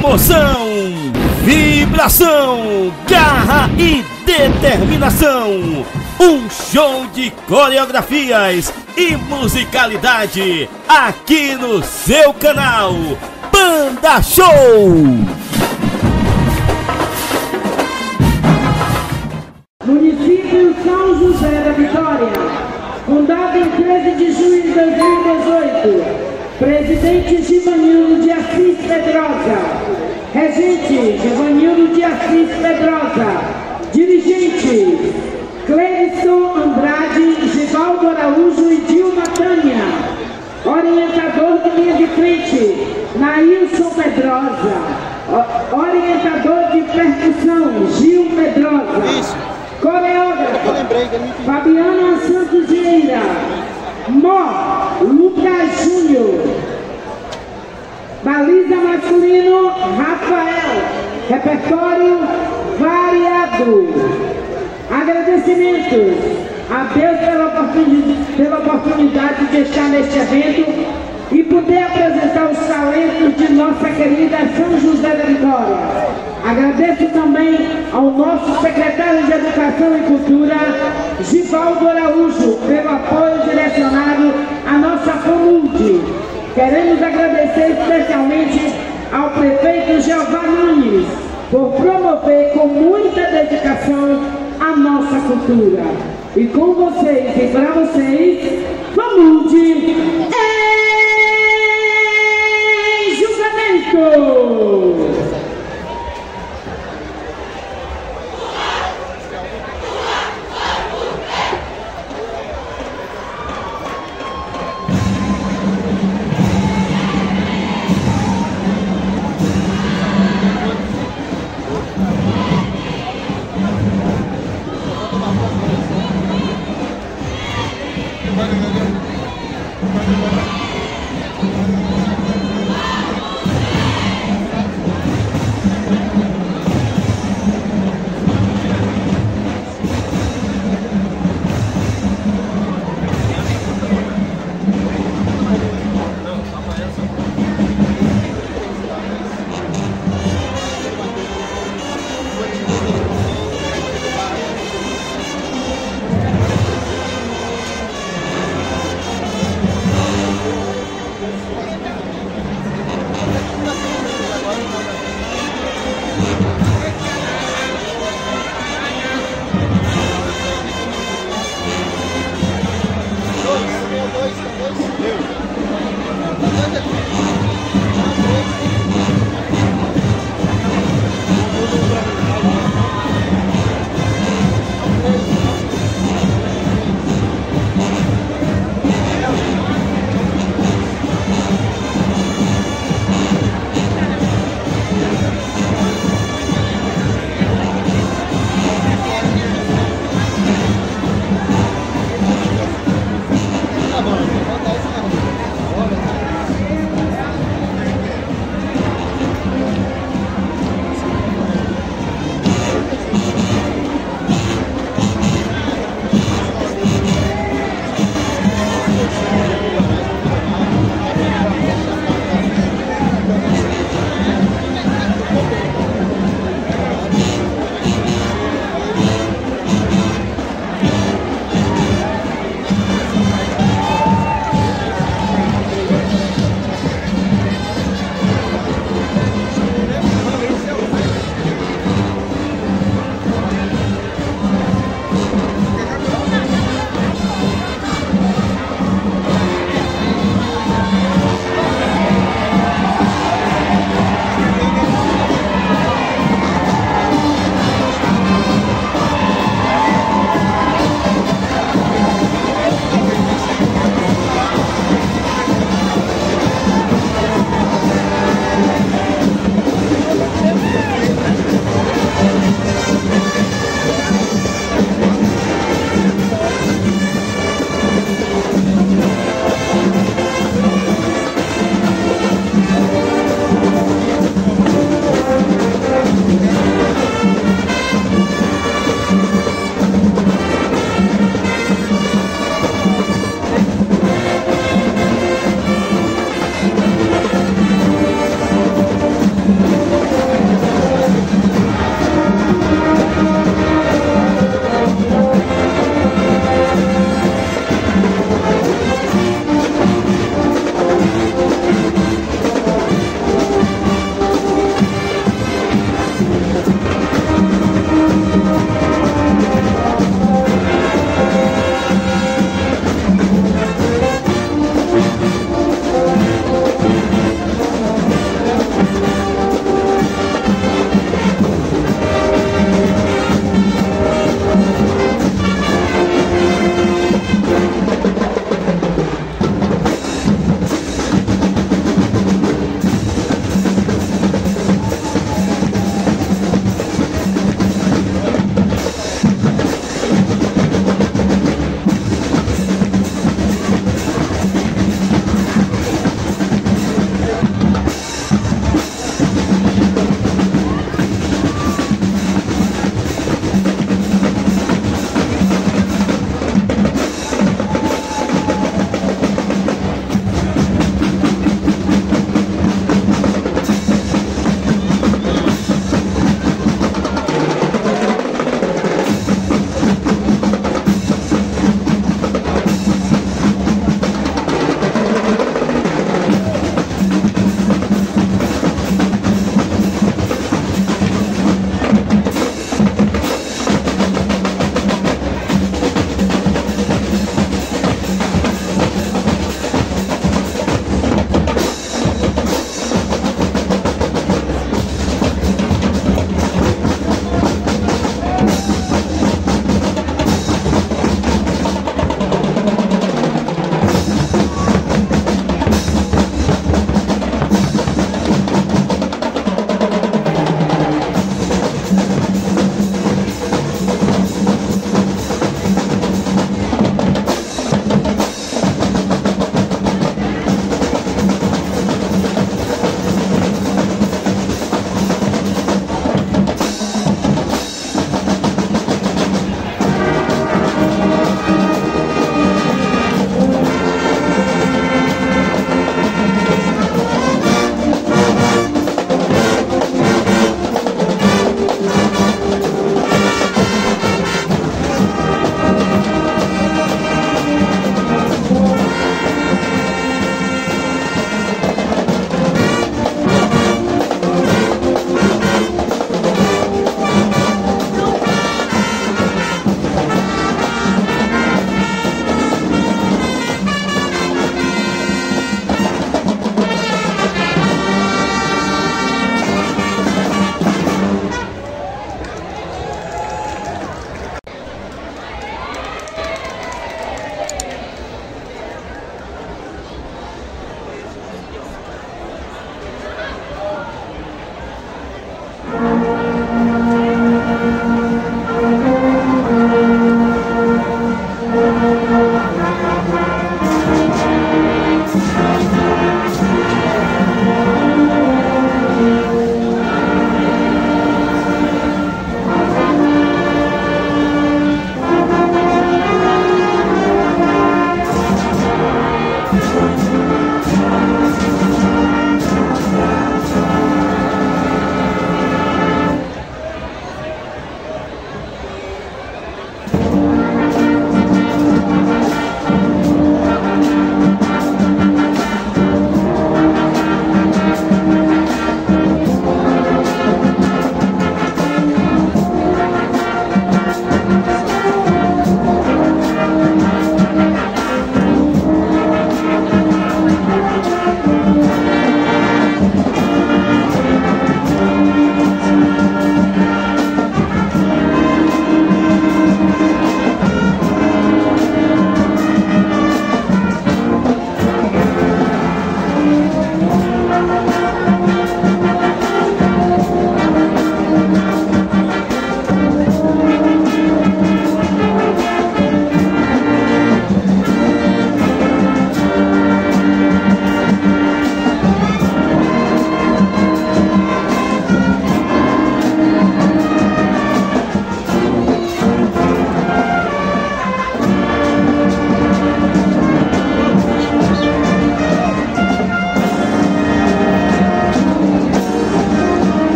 emoção, vibração, garra e determinação. Um show de coreografias e musicalidade aqui no seu canal Banda Show. Município São José da Vitória, fundado em 13 de junho de 2018. Presidente Givanildo de Assis Pedrosa. Regente Givanildo de Assis Pedrosa. Dirigente Cleison Andrade, Givaldo Araújo e Dilma Tânia. Orientador de linha de frente, Nailson Pedrosa. Orientador de percussão, Gil Pedrosa. Coreógrafo, Fabiana Santos Vieira. Mó, Lucas Júnior. Baliza masculino, Rafael. Repertório variado. Agradecimentos a Deus pela oportunidade de estar neste evento e poder apresentar os talentos de nossa querida São José da Vitória. Agradeço também ao nosso secretário de Educação e Cultura, Givaldo Araújo, pelo apoio direcionado à nossa FAMULD. Queremos agradecer especialmente ao prefeito Jeová Nunes por promover com muita dedicação a nossa cultura. E com vocês e para vocês, FAMULD em julgamento!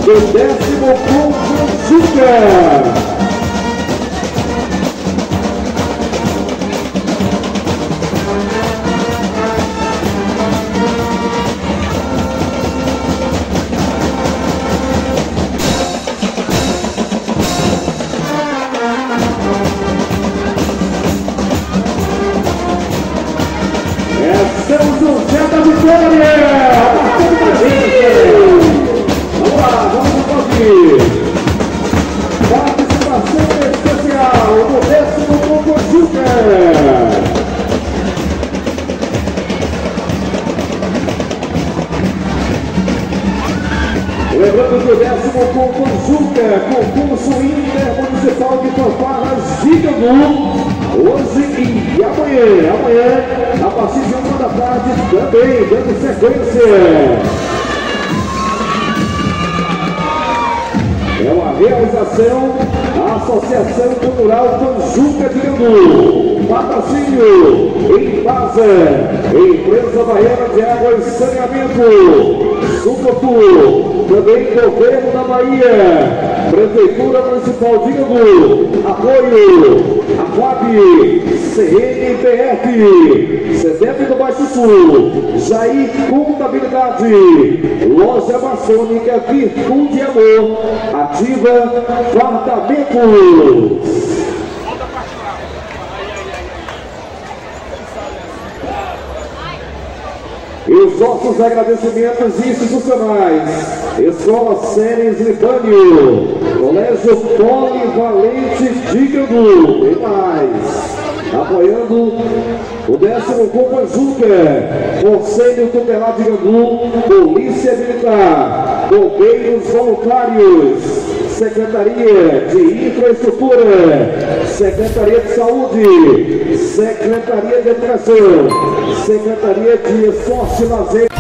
do 10º Conjunta. São José da Vitória! Vamos lá, vamos ouvir! Participação especial do 10º Conjunta! Lembrando que o 10º Conjunta, concurso intermunicipal de fanfarras Gigandu, hoje e amanhã, a partir de 1 da tarde, também dando sequência. É uma realização da Associação Cultural Conjunta de Gigandu. Patrocínio Embasa, Empresa Baiana de Água e Saneamento, Sucotu, também Governo da Bahia, Prefeitura Municipal de Gigandu, apoio a Coab, CNPF, CEDEP do Baixo Sul, Jair Contabilidade, Loja Maçônica Virtude e Amor, Ativa Fardamentos. E os nossos agradecimentos institucionais: Escola Séries Libânio, Colégio Polivalente de Gigandu e mais. Apoiando o 10º Conjunta, Conselho Tutelar de Gigandu, Polícia Militar, Bombeiros Voluntários, Secretaria de Infraestrutura, Secretaria de Saúde, Secretaria de Educação, Secretaria de Esporte e Lazer.